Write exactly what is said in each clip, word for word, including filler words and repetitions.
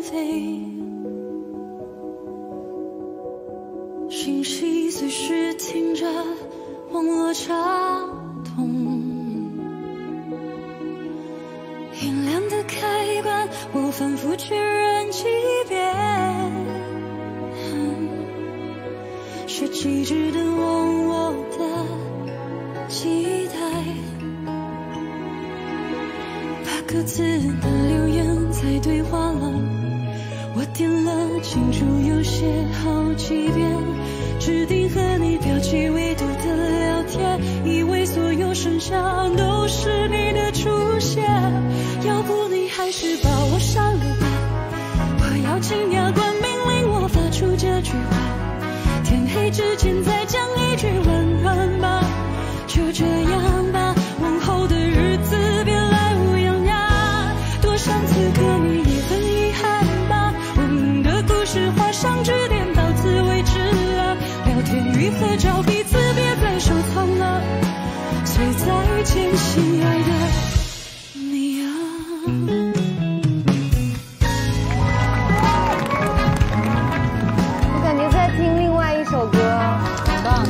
飞，讯息随时听着，网络畅通。音量的开关，我反复确认几遍，嗯、是机智的忘我的期待。把各自的留言再对话了，我点了清楚有些好几遍，指定和你标记未读的聊天，以为所有声响都是你的出现。要不你还是把我删了吧，我要紧牙关命令我发出这句话，天黑之前再讲一句晚安吧，就这样吧，往后的日子别来无恙呀，多想此刻你也很遗憾吧，我们的故事画上句点，到此为止了，聊天与合照彼此别再收藏了，所以再见亲爱的你啊。 我感觉在听另外一首歌，很棒。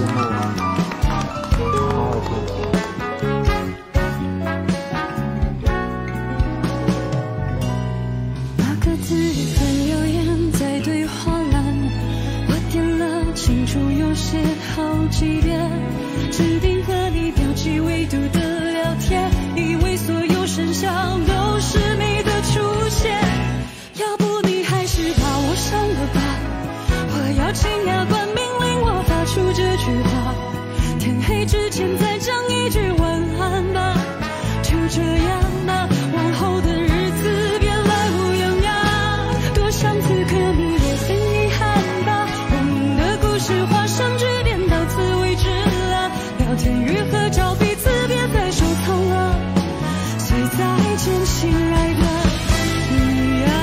把各自和留言在对话栏，我点了清楚有些好几遍，指定和你标记未读的聊天，以为所有声响都是你的出现。要不你还是把我删了吧，我要紧牙关命令我发出这句话，天黑之前再讲一句晚安吧，就这样吧，往后的日子别来无恙呀，多想此刻你也很遗憾吧，我们的故事画上句点，到此为止了，聊天与合照彼此别再收藏了，所以再见亲爱的你啊。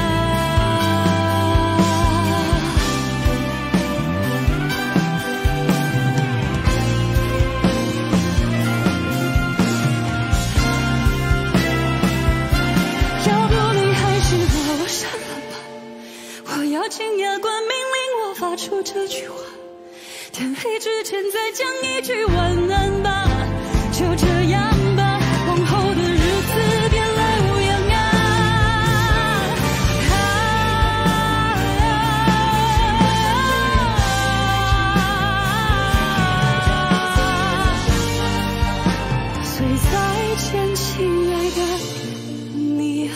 要不你还是把我删了吧，我要紧牙关命令我发出这句话，天黑之前再讲一句晚安吧，就这样吧，往后的日子别来无恙呀，所以再见亲爱的你啊。